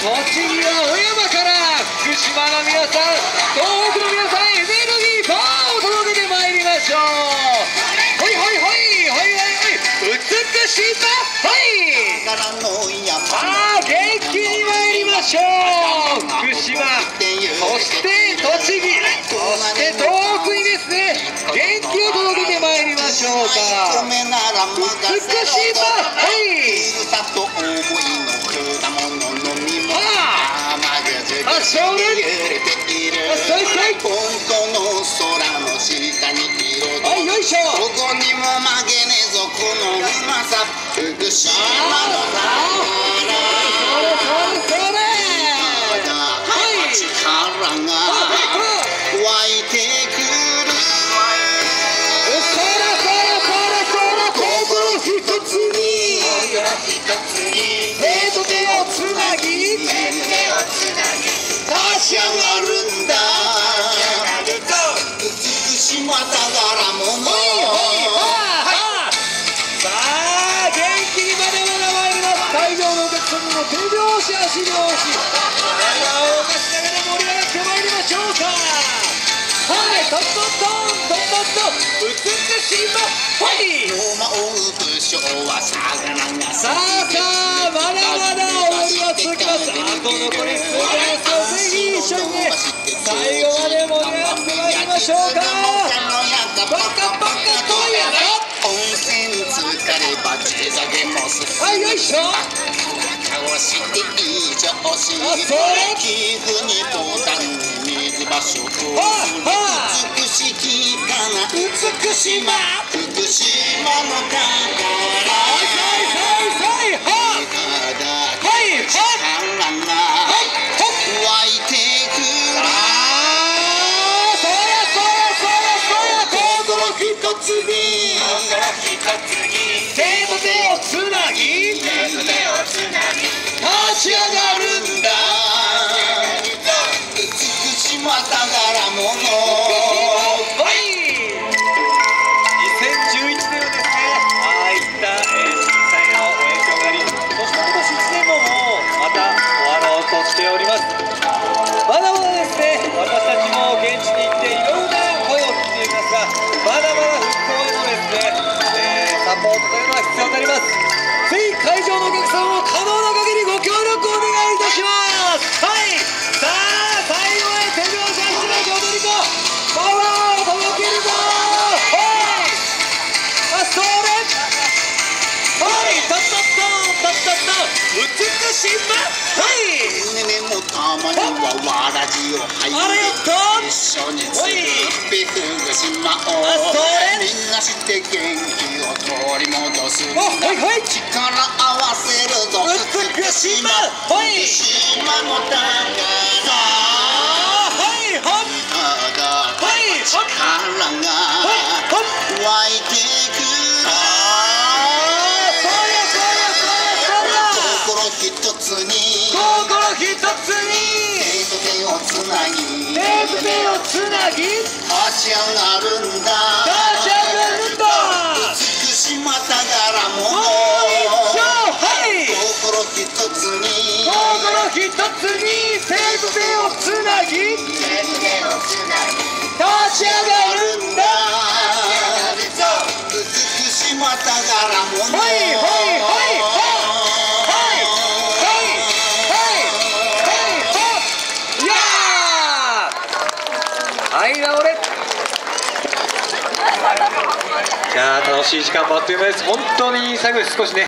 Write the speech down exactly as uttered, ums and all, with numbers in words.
栃木は小山から福島の皆さん、東北の皆さん、エネルギーパワーを届けてまいりましょう。ほいほいほいほいほいほい、美しさほい。さあ元気に参りましょう。福島、そして栃木、そして東北にですね、元気を届けてまいりましょうか。美しさほい。あ、少年、はい、よいしょ。 ここにも負けねえぞこのうまさ、福島のそれそれそれ、 力が湧いてくる。 そらそらそらそら、心一つに手と手をつなぎ立ち上がるんだ。 福島宝物。 さあ元気にまだまだ参ります。会場のお客様も手拍子足拍子、体を動かしながら盛り上がってまいりましょうか。はい、トントントントントントン、美しさはい。 ローマ王武将は魚がさあさあ、まだまだ踊りは続きます。あと残り数秒ですよ。ぜひ一緒にね、最後まで盛り上がってまいりましょうか。バカバカとやら温泉疲れば手下げもすはい、よいしょ。 倒していい上司、寄付にボタンに水場所と美しきかな美しま福島の宝。 はいはいはいはいはいはい、 力が湧いてくる。 そやそやそやそや、心一つに手と手をつなぎ立ち上がるんだ。 福島宝物。 はい、にせんじゅういちねんはですね、ああいった、えー、震災の影響があり、そして今年いちねんももうまた終わろうとしております。まだまだですね、私たちも現地に行っていろんな声を聞いていますが、まだまだ復興へのですね、えー、サポートというのは必要になります。ぜひ会場のお客様も可能な限りご協力お願いいたします。はい、さあ最後まで手拍子足拍子踊り子パワーを届けるぞ。はい、あ、それはい、タッタッタンタッタッタン、美しまはい。 ねねもたまにはわらじをはいあれやった、 一緒に作って福島をあ、それみんなして元気を取り戻す。 あ、はいはい、 力合わせるぞ美しまはい、 福島の宝。 はいはいはい力が湧いてくる。心一つに心一つに手と手をつなぎ手と手をつなぎ立立ち上がるんだ。 ち上がるんだ。 福島宝物。 はい、 心一つに心一つに手と手をつなぎ立ち上がるんだ。 福島宝物。 はいはいはいはいはいはいはいはい、いやー、はい、直れ。じゃあ楽しい時間もあっという間です。本当に最後に少しね